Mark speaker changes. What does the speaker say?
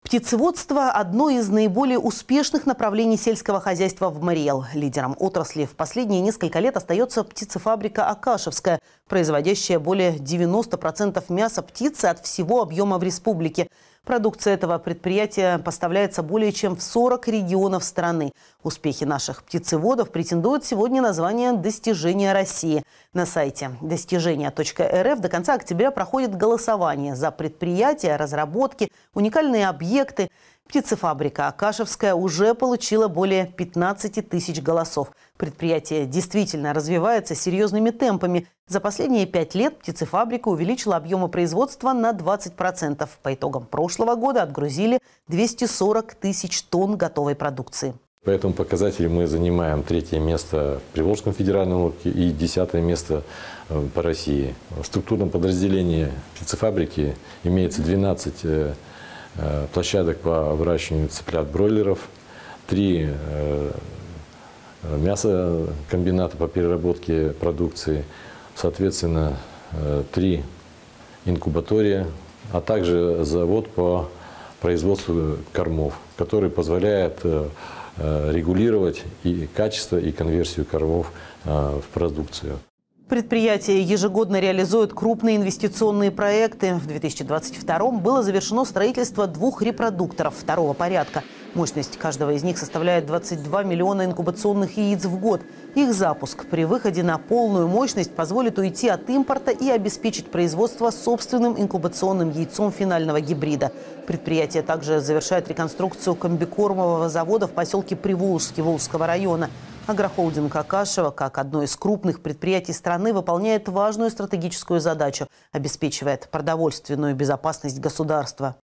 Speaker 1: Птицеводство – одно из наиболее успешных направлений сельского хозяйства в Марий Эл. Лидером отрасли в последние несколько лет остается птицефабрика «Акашевская», производящая более 90% мяса птицы от всего объема в республике. Продукция этого предприятия поставляется более чем в 40 регионов страны. Успехи наших птицеводов претендуют сегодня на звание «Достижения России». На сайте достижения.рф до конца октября проходит голосование за предприятия, разработки, уникальные объекты. Птицефабрика «Акашевская» уже получила более 15 тысяч голосов. Предприятие действительно развивается серьезными темпами. За последние 5 лет птицефабрика увеличила объемы производства на 20%. По итогам прошлого года отгрузили 240 тысяч тонн готовой продукции.
Speaker 2: По этому показателю мы занимаем 3-е место в Приволжском федеральном округе и 10-е место по России. В структурном подразделении птицефабрики имеется 12 площадок по выращиванию цыплят-бройлеров, 3 мясокомбината по переработке продукции, соответственно, 3 инкубатория, а также завод по производству кормов, который позволяет регулировать и качество, и конверсию кормов в продукцию.
Speaker 1: Предприятие ежегодно реализует крупные инвестиционные проекты. В 2022-м было завершено строительство 2 репродукторов второго порядка. Мощность каждого из них составляет 22 миллиона инкубационных яиц в год. Их запуск при выходе на полную мощность позволит уйти от импорта и обеспечить производство собственным инкубационным яйцом финального гибрида. Предприятие также завершает реконструкцию комбикормового завода в поселке Приволжский Волжского района. Агрохолдинг «Акашева», как одно из крупных предприятий страны, выполняет важную стратегическую задачу – обеспечивает продовольственную безопасность государства.